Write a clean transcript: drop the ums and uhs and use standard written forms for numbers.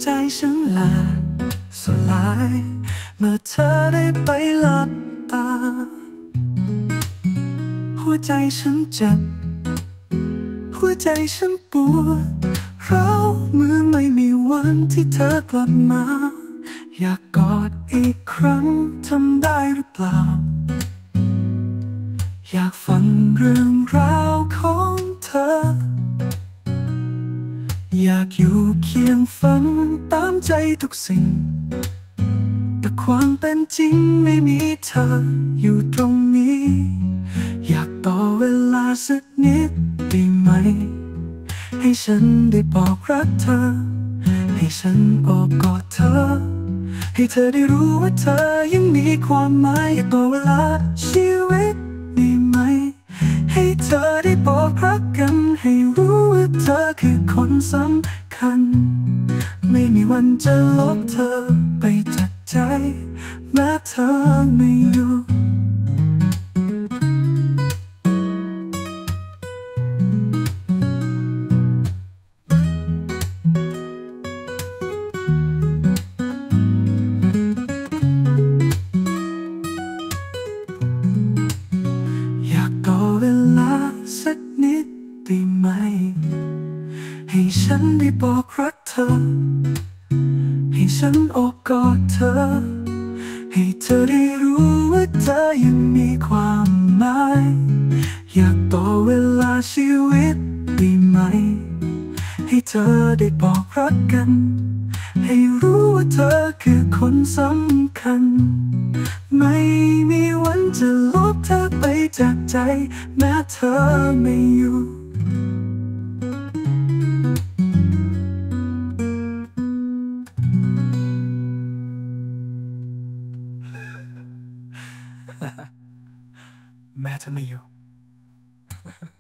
ฉันแหลกสลายเมื่อเธอได้ไปหลับตาหัวใจฉันเจ็บหัวใจฉันปวดร้าวเมื่อไม่มีวันที่เธอกลับมาอยากกอดอีกครั้งทำได้หรือเปล่าอยากฟังเรื่องราวของเธออยากอยู่เคียงฝันตามใจทุกสิ่งแต่ความเป็นจริงไม่มีเธออยู่ตรงนี้อยากต่อเวลาสักนิดได้ไหมให้ฉันได้บอกรักเธอให้ฉันโอบกอดเธอให้เธอได้รู้ว่าเธอยังมีความหมายอยากต่อเวลาชีวิตได้ไหมให้เธอได้บอกรักกันให้รู้ว่าเธอคือคนสำคัญไม่มีวันจะลบเธอไปจากใจแม้เธอไม่อยู่อยากต่อเวลาสักนิดได้ไหมให้ฉันได้บอกรักเธอให้ฉันโอบกอดเธอให้เธอได้รู้ว่าเธอยังมีความหมายอยากต่อเวลาชีวิตได้ไหมให้เธอได้บอกรักกันให้รู้ว่าเธอคือคนสำคัญไม่มีวันจะลบเธอไปจากใจแม้เธอไม่อยู่แม้เธอไม่อยู่